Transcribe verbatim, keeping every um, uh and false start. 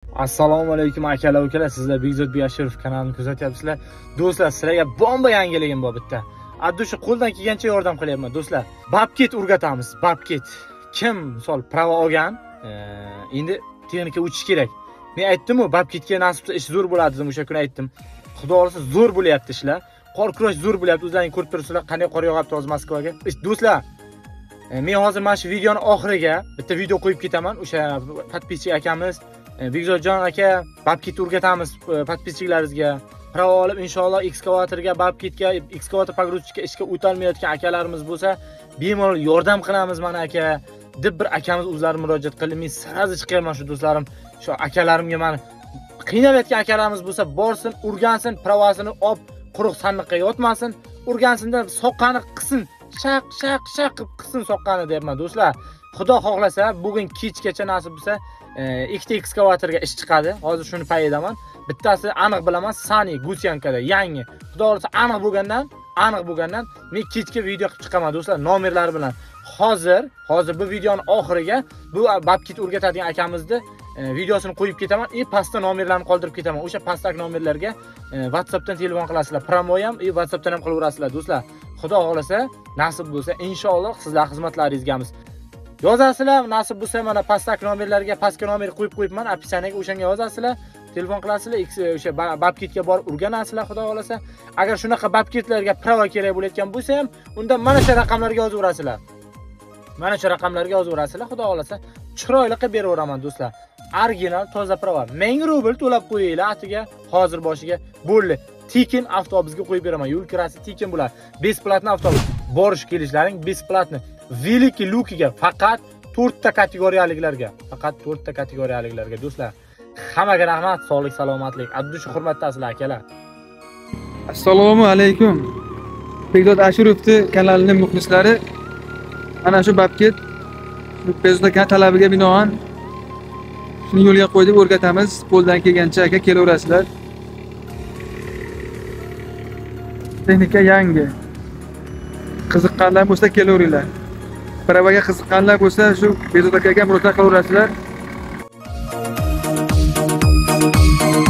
Assalomu alaykum akalar, ukalar. Sizlar Bekzod Biyashirov kanalini kuzatyapsizlar. Do'stlar, sizlarga bomba yangiligim bor bitta. Addi shu qo'ldan kelgancha yordam qilyapman do'stlar. Babket o'rgatamiz, babket. Kim misol prava olgan, endi texnika o'tish kerak. Men aytdim-ku, babketga nasibsa ish zo'r bo'ladi dedim, o'sha kuni aytdim. Xudo xolasa zo'r bo'lyapti ishlar. Qor kurash zo'r bo'lyapti. O'zlaringiz ko'rib turibsizlar, qanday qor yog'yapti hozir Moskvaga. Do'stlar, men hozir mana shu videoning oxiriga bitta video qo'yib ketaman. O'sha podpisчик akamiz Bekzodjon aka babket o'rgatamiz podpischiklaringizga. Prava olib inshaalloh ekskavatorga, babketga, ekskavator pogruzchikka ishga o'tolmayotgan akalarimiz bo'lsa, bemalol yordam qilamiz mana aka deb bir akamiz o'zlari murojaat qildi. Men sarazi chiqaman shu do'stlarim, shu akalarimga mana qiynalayotgan akalarimiz bo'lsa, borsin, o'rgansin, pravasini olib quruq sandiqqa yotmasin, o'rgansinda soqqani qilsin, shaq shaq shaq qilib qilsin soqqani deyapman do'stlar. Xudo xohlasa bugun kechgacha nasib bo'lsa, ikkita ekskavatorga ish chiqadi. Hozir shuni paydaman. Bittasi aniq bilaman, Sani Gutyankada yangi. Xudo xolasa aniq bo'lgandan, aniq bo'lgandan men kechga video qilib chiqaman do'stlar, nomerlari bilan. Hozir, hozir bu videoning oxiriga bu babket o'rgatadigan akamizni videosini qo'yib ketaman. E pastda nomerlarni qoldirib ketaman. O'sha pastdagi nomerlarga WhatsAppdan telefon qilasizlar. Promo ham, e WhatsAppdan ham qilaverasizlar do'stlar. Xudo xolasa, nasib bo'lsa, inshaalloh sizlar xizmatlaringizgamiz. Yozasizlar, nasib bo'lsa mana pastdagi nomerlarga pastga nomer qo'yib qo'yibman, opisiyaga o'shanga yozasizlar, telefon qilasizlar, o'sha babketga borib o'rganasizlar xudo xolasa. Agar shunaqa babketlarga prava kerak bo'layotgan bo'lsa ham, unda mana shu raqamlarga yozaverasizlar. Mana shu raqamlarga yozaverasizlar, xudo xolasa chiroyli qilib beraveraman do'stlar. Original toza prava. ming rubl to'lab qo'yinglar atiga, hozir boshiga bo'ldi. Tekin avtobusga qo'yib beraman. Yo'l kirasi tekin bo'ladi. Besplatni avtobus. Borish kelishlaring besplatni. Veliki Lukiga faqat to'rtta kategoriyaliklarga, faqat to'rtta kategoriyaliklarga do'stlar. Hammaga rahmat, sog'lik, salomatlik. Addush hurmatdasizlar akalar. Assalomu alaykum. Bekzod Ashirovning kanalining muxlislari. Mana shu babket Bekzod aka talabiga binoan shuni yo'lga qo'yib o'rgatamiz. Qo'ldan kelgancha aka kelaverasizlar. Texnika yangi. Qiziqqanlar bo'lsa kelaveringlar. Pravaga qiziqqanlar bo'lsa shu Bekzod akaga murojaat qilaverasizlar.